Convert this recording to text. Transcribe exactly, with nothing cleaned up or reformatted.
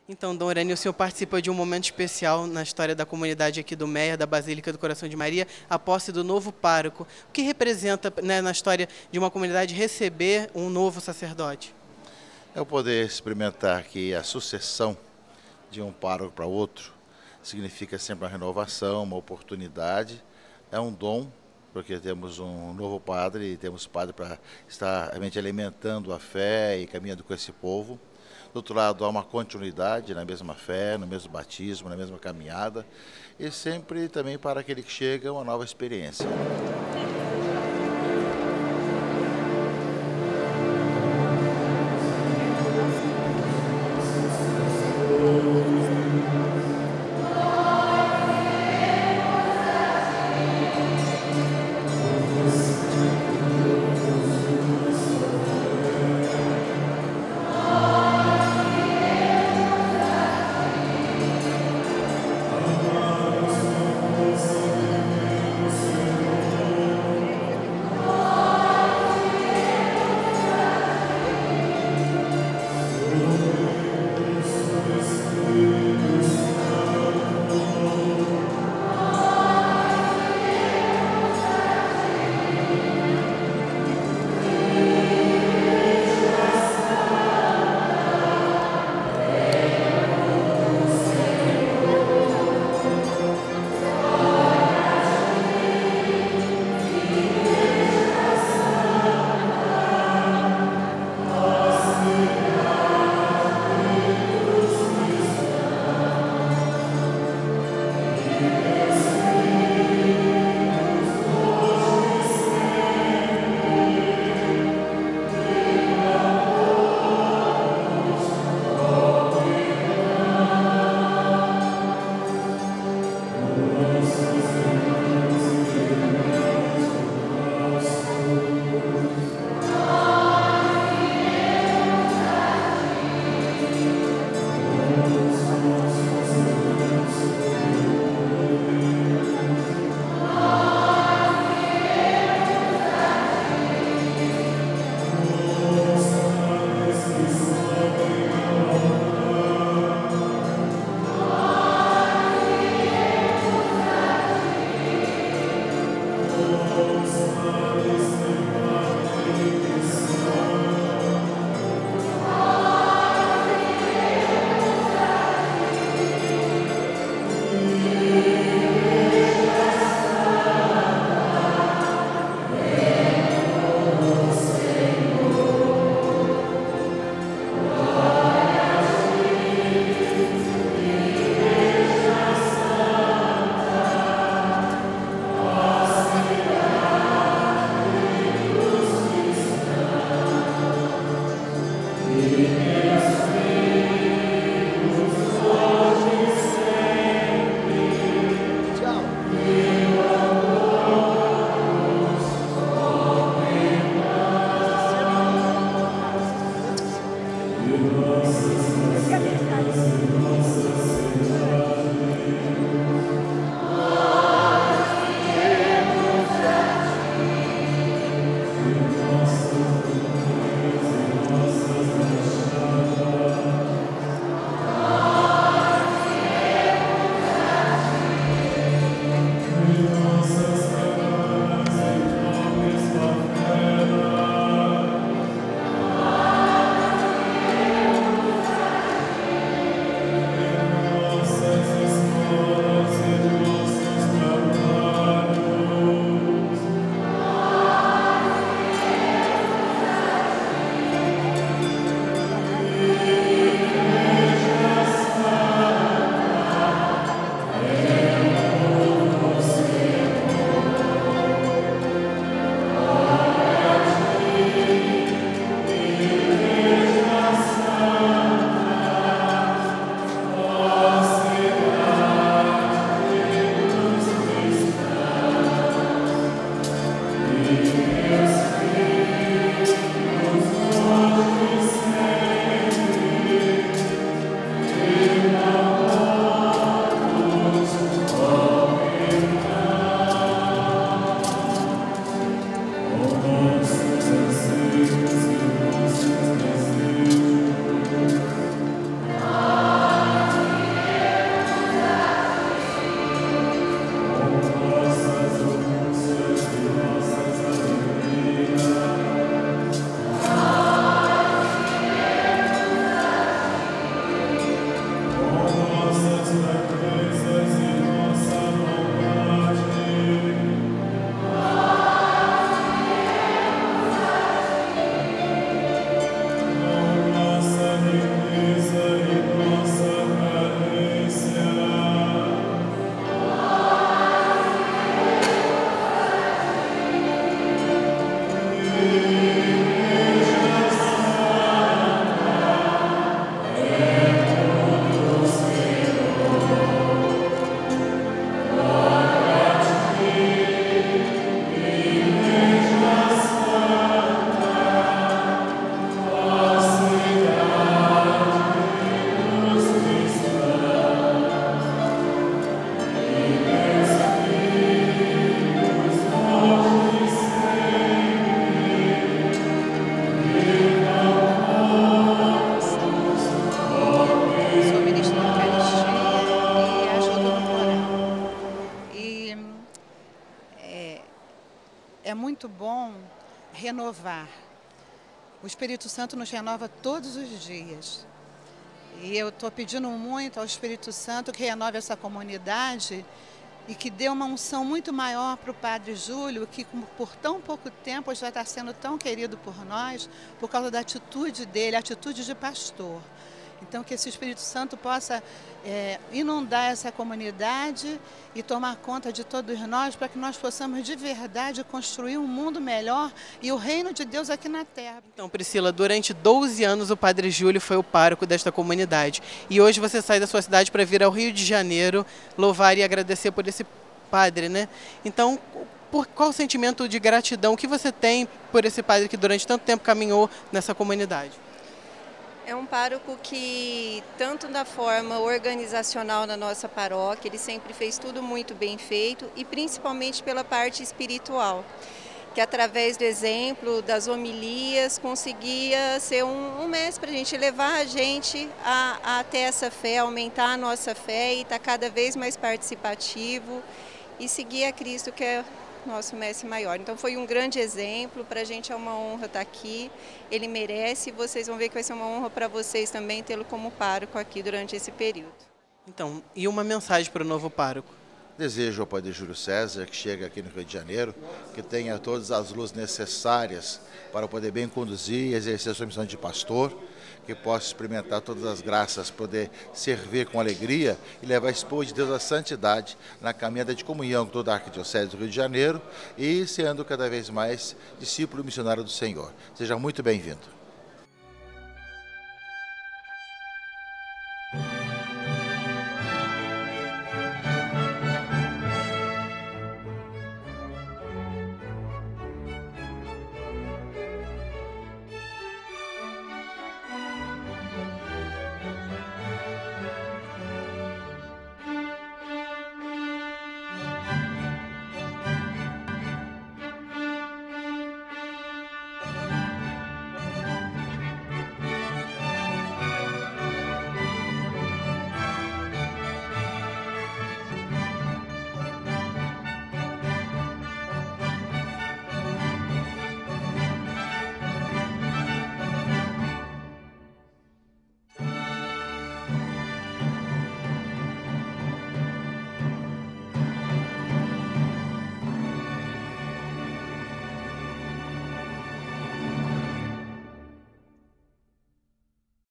Então, Dom Irânio, o senhor participa de um momento especial na história da comunidade aqui do Meia, da Basílica do Coração de Maria, a posse do novo pároco. O que representa, né, na história de uma comunidade receber um novo sacerdote? É o poder experimentar que a sucessão de um pároco para outro significa sempre uma renovação, uma oportunidade, é um dom, porque temos um novo padre e temos padre para estar realmente alimentando a fé e caminhando com esse povo. Do outro lado, há uma continuidade na mesma fé, no mesmo batismo, na mesma caminhada, e sempre também para aquele que chega uma nova experiência. expressão renovar. O Espírito Santo nos renova todos os dias. E eu estou pedindo muito ao Espírito Santo que renove essa comunidade e que dê uma unção muito maior para o Padre Júlio, que por tão pouco tempo já está sendo tão querido por nós, por causa da atitude dele, a atitude de pastor. Então, que esse Espírito Santo possa é, inundar essa comunidade e tomar conta de todos nós, para que nós possamos de verdade construir um mundo melhor e o reino de Deus aqui na Terra. Então, Priscila, durante doze anos o Padre Júlio foi o pároco desta comunidade. E hoje você sai da sua cidade para vir ao Rio de Janeiro louvar e agradecer por esse padre, né? Então, por qual o sentimento de gratidão que você tem por esse padre que durante tanto tempo caminhou nessa comunidade? É um pároco que, tanto da forma organizacional na nossa paróquia, ele sempre fez tudo muito bem feito e principalmente pela parte espiritual, que através do exemplo, das homilias, conseguia ser um, um mestre para a gente, levar a gente a, a ter essa fé, aumentar a nossa fé e estar cada vez mais participativo e seguir a Cristo, que é nosso mestre maior. Então foi um grande exemplo, para a gente é uma honra estar aqui, ele merece, e vocês vão ver que vai ser uma honra para vocês também tê-lo como pároco aqui durante esse período. Então, e uma mensagem para o novo pároco? Desejo ao Padre Júlio César, que chega aqui no Rio de Janeiro, que tenha todas as luzes necessárias para poder bem conduzir e exercer a sua missão de pastor, que possa experimentar todas as graças, poder servir com alegria e levar esse povo de Deus à santidade na caminhada de comunhão com toda a Arquidiocese do Rio de Janeiro e sendo cada vez mais discípulo missionário do Senhor. Seja muito bem-vindo.